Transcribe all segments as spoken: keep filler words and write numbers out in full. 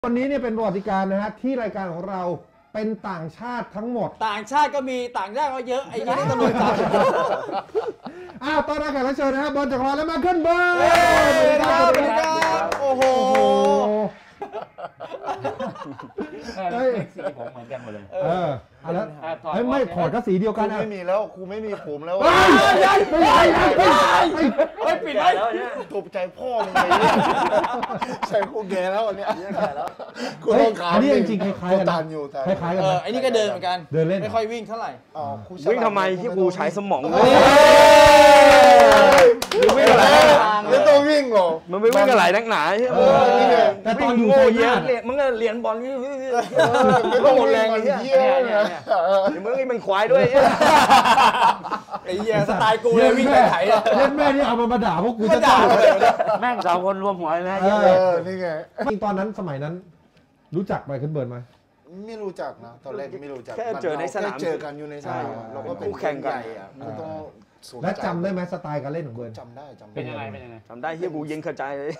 วันนี้เนี่ยเป็นประวัติการณ์นะฮะที่รายการของเราเป็นต่างชาติทั้งหมดต่างชาติก็มีต่างชาติก็เยอะไอ้ยี่นี่ตำรวจจับอ้าวต้อนรับแขกรับเชิญนะครับบอลจักรวาลและมาขึ้นเบอร์สวัสดีครับโอ้โหเฮ้ยสีผมเหมือนกันหมดเลยเออแล้วเฮ้ยไม่ขอดก็สีเดียวกันไม่มีแล้วครูไม่มีผมแล้วไม่ใช่ไม่ใช่ไม่ปิดไว้ถูกใจพ่อมึงเลยใช่ครูแกแล้วอันเนี้ยแกแล้วครูต้องขายอันนี้จริงๆคล้ายๆกันตานอยู่คล้ายๆกันเออไอ้นี่ก็เดินเหมือนกันเดินเล่นไม่ค่อยวิ่งเท่าไหร่วิ่งทำไมที่ครูใช้สมองวิ่งอะไรไม่ต้องวิ่งหรอมันไม่วิ่งอะไรนักหนาใช่ไหมแต่ตอนอยู่โง่เยอะเนี่ยมึงก็เรียนบอลไม่ต้องหมดแรงเลยเนี่ยมึงนี่เป็นควายด้วยไอ้เหี้ยสไตล์กูเลยวิ่งไปไหนเล่นแม่นี่เอามาด่าพวกกูจะด่าแม่งสาวคนรวมหัวเลยนะเออนี่ไงตอนนั้นสมัยนั้นรู้จักไมเคิลเบิร์นไหมไม่รู้จักนะตอนแรกไม่รู้จักแค่เจอในสนามเจอกันอยู่ในสนามเราก็เป็นคู่แข่งกันและจำได้ไหมสไตล์การเล่นของเบิร์นจำได้จำได้เป็นยังไงเป็นยังไงจำได้ที่กูยิงกระจายเลย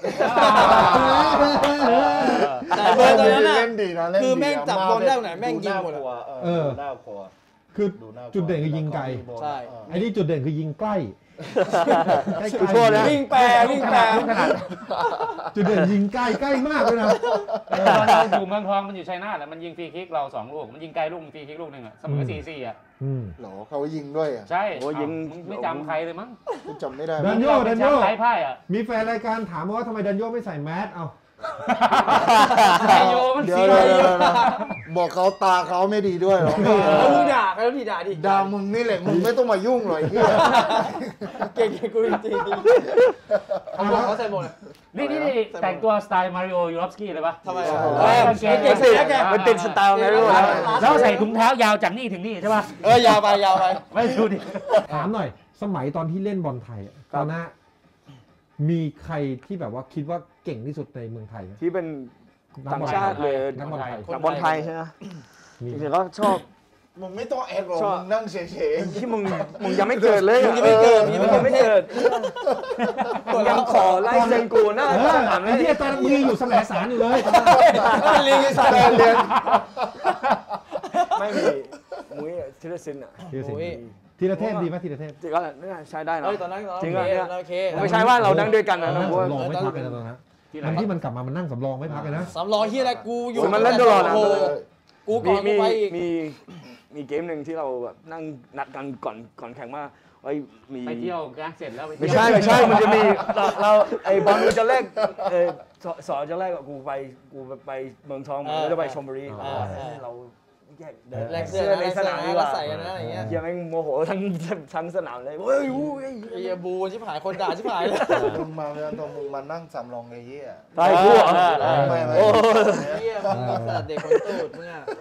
แต่เบิร์นตอนนั้นน่ะคือแม่งจับบอลได้ไหนแม่งยิงหมดเออคือจุดเด่นคือยิงไกลใช่ไอ้นี่จุดเด่นคือยิงใกล้ใกล้ๆวิ่งแปรวิ่งแปรจุดเด่นยิงใกล้ใกล้มากเลยนะตอนเราอยู่เมืองทองมันอยู่ชัยนาทแหละมันยิงฟรีคิกเราสองลูกมันยิงไกลลูกฟรีคิกลูกหนึ่งอ่ะเสมอสี่สี่อ่ะหรอเขายิงด้วยอ่ะใช่โอ้ยิงไม่จำใครเลยมั้งจำไม่ได้ดันโยดันโยไร้พ่ายอ่ะมีแฟนรายการถามว่าทำไมดันโยไม่ใส่แมสเอาโยมันสีบอกเขาตาเขาไม่ดีด้วยหรอแล้วมึงด่าแล้วพี่ด่าดิด่ามึงนี่แหละมึงไม่ต้องมายุ่งเลยเก่งๆกูจริงๆเขาใส่หมดนี่นี่แต่งตัวสไตล์มาริโอยูรอฟสกี้เลยปะทำไมเก่งเก่งแกมันเป็นสไตล์มาริโอแล้วใส่ถุงเท้ายาวจากนี่ถึงนี่ใช่ปะเออยาวไปยาวไปไม่ดูดิถามหน่อยสมัยตอนที่เล่นบอลไทยตอนนั้นมีใครที่แบบว่าคิดว่าเก่งที่สุดในเมืองไทยที่เป็นต่างชาติเลยนักบอลไทยนักบอลไทยใช่ไหมจริงๆก็ชอบมึงไม่ต้องแอบหรอกมึงนั่งเฉยๆที่มึงมึงยังไม่เกิดเลยมึงยังไม่เกิดมึงยังไม่เกิดยังขอไล่เซนกูนะถามไอ้ที่ตอนมึงอยู่สมัยสารอยู่เลยเรียนสารเรียนไม่มีมุ้ยธีรศิลป์อ่ะธีรเทพดีไหมธีรเทพก็ใช้ได้นะตอนนั้นจริงอ่ะไม่ใช่ว่าเรานั่งด้วยกันนะนั่งสำรองไม่พักเลยนะตอนนั้นมันที่มันกลับมามันนั่งสำรองไม่พักเลยนะสำรองที่อะไรกูอยู่มันเล่นตลอดนะกูก่อนกูไปมีมีเกมหนึ่งที่เราแบบนั่งนัดกันก่อนก่อนแข่งว่าไอ้มีไปเที่ยวกันเสร็จแล้วไม่ใช่ไม่ใช่มันจะมีเราไอ้บอลมันจะแลกเออสอจะแลกกับกูไปกูไปเมืองทองแล้วจะไปชลบุรีเราแลกเสื้อในสนามนี่ว่าใส่กันนะอย่างเงี้ยยังไม่โมโหทั้งทั้งสนามเลยเฮ้ยไอ้บูชิบหายคนด่าชิบหายเลยมึงมาเวลาตอนมึงมานั่งสำรองไอ้เหี้ยตายกูอ่ะไม่ไม่เหี้ยมึงเด็กคนตูดมึงอ่ะ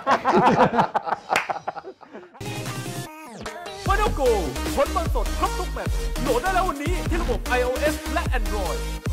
ฟาโนโกผลบอลสดครบทุกแมตช์โหลดได้แล้ววันนี้ที่ระบบ ไอ โอ เอส และ Android